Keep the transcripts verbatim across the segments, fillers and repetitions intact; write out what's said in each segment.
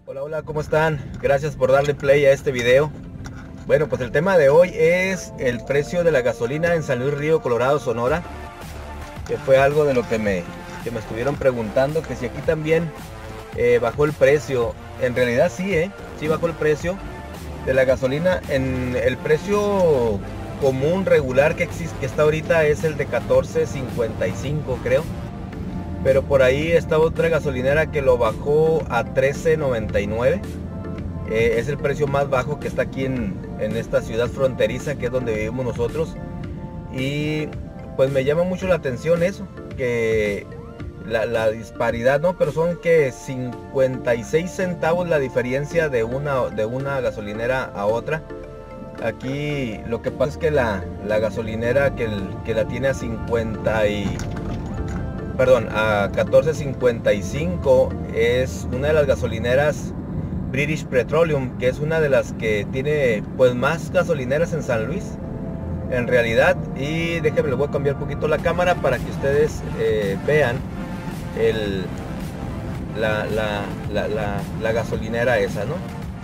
Hola, hola, ¿cómo están? Gracias por darle play a este video. Bueno, pues el tema de hoy es el precio de la gasolina en San Luis Río Colorado, Sonora, que fue algo de lo que me, que me estuvieron preguntando, que si aquí también eh, bajó el precio. En realidad sí, eh, sí bajó el precio de la gasolina. En el precio común regular que existe, que está ahorita, es el de catorce cincuenta y cinco, creo. Pero por ahí está otra gasolinera que lo bajó a trece noventa y nueve. Eh, es el precio más bajo que está aquí en, en esta ciudad fronteriza, que es donde vivimos nosotros. Y pues me llama mucho la atención eso, que la, la disparidad, ¿no? Pero son que cincuenta y seis centavos la diferencia de una, de una gasolinera a otra. Aquí lo que pasa es que la, la gasolinera que, el, que la tiene a cincuenta y... perdón, a catorce cincuenta y cinco es una de las gasolineras British Petroleum, que es una de las que tiene pues más gasolineras en San Luis en realidad. Y déjenme, le voy a cambiar un poquito la cámara para que ustedes eh, vean el, la, la, la, la, la gasolinera esa, ¿no?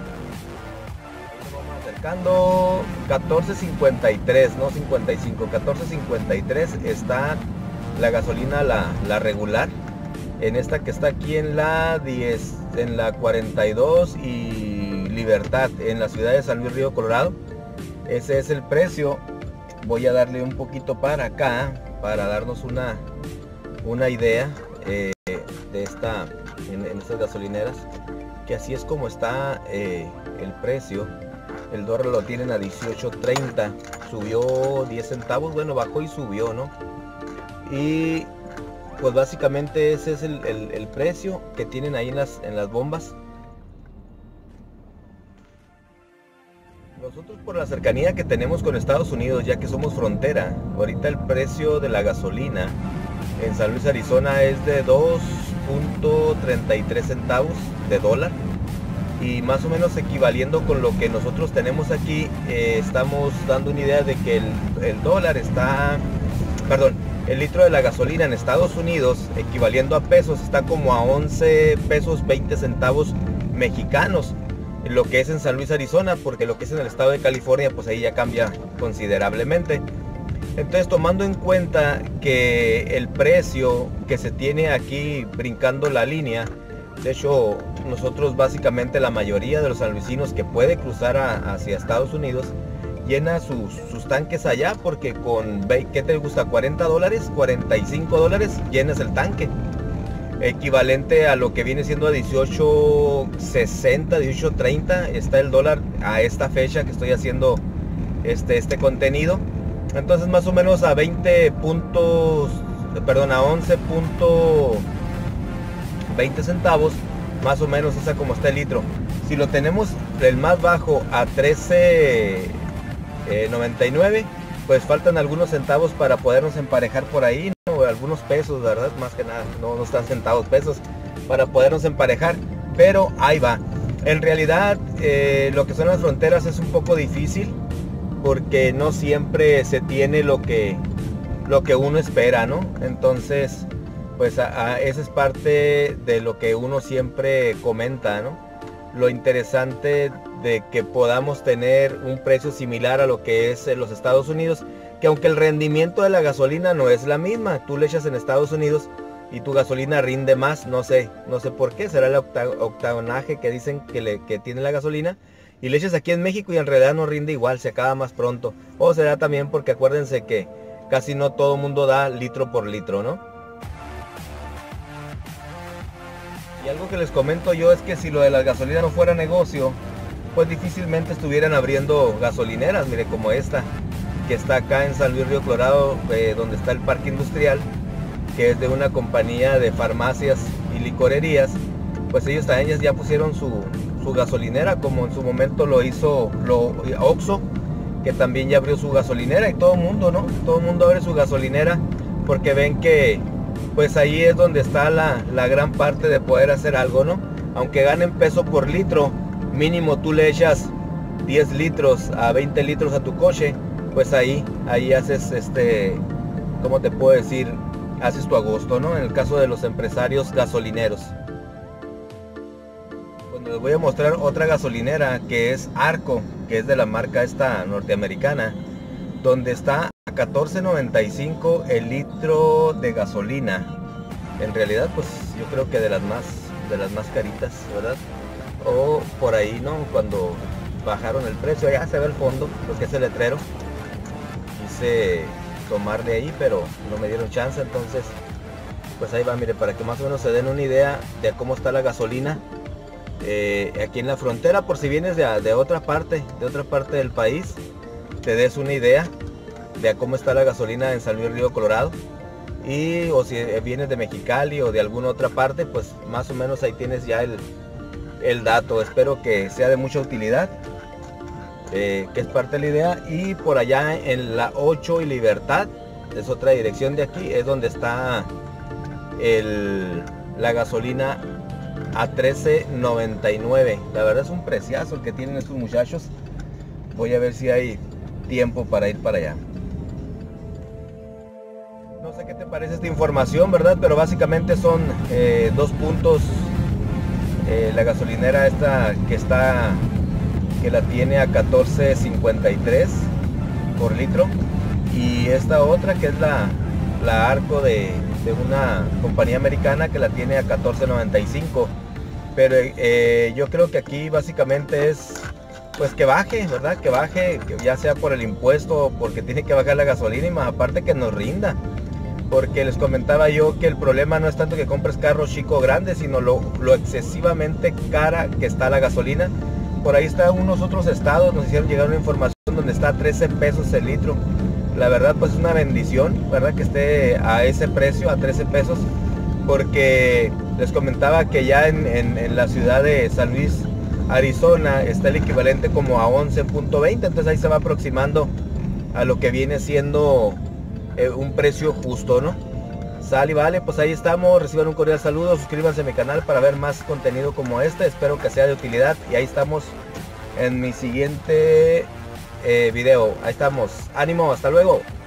Vamos acercando. Catorce cincuenta y tres, no cincuenta y cinco, catorce cincuenta y tres está la gasolina, la, la regular. En esta que está aquí en la diez, en la cuarenta y dos y Libertad, en la ciudad de San Luis Río Colorado, ese es el precio. Voy a darle un poquito para acá para darnos una una idea eh, de esta en, en estas gasolineras, que así es como está eh, el precio. El dólar lo tienen a dieciocho treinta, subió diez centavos, bueno, bajó y subió, ¿no? Y pues básicamente ese es el, el, el precio que tienen ahí en las, en las bombas. Nosotros, por la cercanía que tenemos con Estados Unidos, ya que somos frontera, ahorita el precio de la gasolina en San Luis, Arizona, es de dos punto treinta y tres centavos de dólar. Y más o menos equivaliendo con lo que nosotros tenemos aquí, eh, estamos dando una idea de que el, el dólar está, perdón, el litro de la gasolina en Estados Unidos, equivaliendo a pesos, está como a once pesos veinte centavos mexicanos, lo que es en San Luis, Arizona, porque lo que es en el estado de California, pues ahí ya cambia considerablemente. Entonces, tomando en cuenta que el precio que se tiene aquí brincando la línea, de hecho, nosotros básicamente la mayoría de los sanluisinos que puede cruzar a, hacia Estados Unidos, llena sus, sus tanques allá, porque con, ¿qué te gusta? cuarenta dólares, cuarenta y cinco dólares, llenas el tanque. Equivalente a lo que viene siendo a dieciocho sesenta, dieciocho treinta está el dólar a esta fecha que estoy haciendo este, este contenido. Entonces más o menos a veinte puntos, perdón, a once punto veinte centavos, más o menos esa como está el litro. Si lo tenemos el más bajo a trece noventa y nueve, pues faltan algunos centavos para podernos emparejar por ahí, ¿no? Algunos pesos, ¿verdad? Más que nada, no, no están centavos, pesos, para podernos emparejar, pero ahí va. En realidad, eh, lo que son las fronteras es un poco difícil, porque no siempre se tiene lo que, lo que uno espera, ¿no? Entonces, pues a, a, esa es parte de lo que uno siempre comenta, ¿no? Lo interesante de que podamos tener un precio similar a lo que es en los Estados Unidos, que aunque el rendimiento de la gasolina no es la misma, tú le echas en Estados Unidos y tu gasolina rinde más, no sé, no sé por qué, será el octa, octanaje que dicen que, le, que tiene la gasolina, y le echas aquí en México y en realidad no rinde igual, se acaba más pronto. O será también porque acuérdense que casi no todo el mundo da litro por litro, ¿no? Y algo que les comento yo es que si lo de las gasolinas no fuera negocio, pues difícilmente estuvieran abriendo gasolineras, mire, como esta, que está acá en San Luis Río Colorado, eh, donde está el parque industrial, que es de una compañía de farmacias y licorerías. Pues ellos también ya pusieron su, su gasolinera, como en su momento lo hizo lo, Oxxo, que también ya abrió su gasolinera, y todo el mundo, ¿no? Todo el mundo abre su gasolinera porque ven que pues ahí es donde está la, la gran parte de poder hacer algo, ¿no? Aunque ganen peso por litro, mínimo tú le echas diez litros a veinte litros a tu coche, pues ahí, ahí haces este, ¿cómo te puedo decir? Haces tu agosto, ¿no? En el caso de los empresarios gasolineros. Bueno, les voy a mostrar otra gasolinera que es Arco, que es de la marca esta norteamericana, donde está a catorce noventa y cinco el litro de gasolina. En realidad, pues yo creo que de las más de las más caritas, ¿verdad? O por ahí, ¿no? Cuando bajaron el precio, ya se ve el fondo, lo que es el letrero. Quise tomar de ahí, pero no me dieron chance, entonces pues ahí va, mire, para que más o menos se den una idea de cómo está la gasolina eh, aquí en la frontera, por si vienes de, de otra parte, de otra parte del país, te des una idea de cómo está la gasolina en San Luis Río Colorado. Y o si vienes de Mexicali o de alguna otra parte, pues más o menos ahí tienes ya el, el dato. Espero que sea de mucha utilidad, eh, que es parte de la idea. Y por allá en la ocho y Libertad, es otra dirección de aquí, es donde está el, la gasolina a trece noventa y nueve. La verdad es un preciazo el que tienen estos muchachos. Voy a ver si hay tiempo para ir para allá. No sé qué te parece esta información, ¿verdad? Pero básicamente son eh, dos puntos. Eh, la gasolinera esta que está, que la tiene a catorce cincuenta y tres por litro. Y esta otra que es la, la Arco de, de una compañía americana que la tiene a catorce noventa y cinco. Pero eh, yo creo que aquí básicamente es pues que baje, ¿verdad? Que baje, que ya sea por el impuesto, porque tiene que bajar la gasolina y más aparte que nos rinda. Porque les comentaba yo que el problema no es tanto que compres carros chico o grandes, sino lo, lo excesivamente cara que está la gasolina. Por ahí está unos otros estados, nos hicieron llegar una información donde está a trece pesos el litro. La verdad pues es una bendición, ¿verdad? Que esté a ese precio, a trece pesos. Porque les comentaba que ya en, en, en la ciudad de San Luis, Arizona, está el equivalente como a once punto veinte. Entonces ahí se va aproximando a lo que viene siendo Eh, un precio justo, ¿no? Sale y vale, pues ahí estamos. Reciban un cordial saludo, suscríbanse a mi canal para ver más contenido como este. Espero que sea de utilidad y ahí estamos en mi siguiente eh, video. Ahí estamos, ánimo, hasta luego.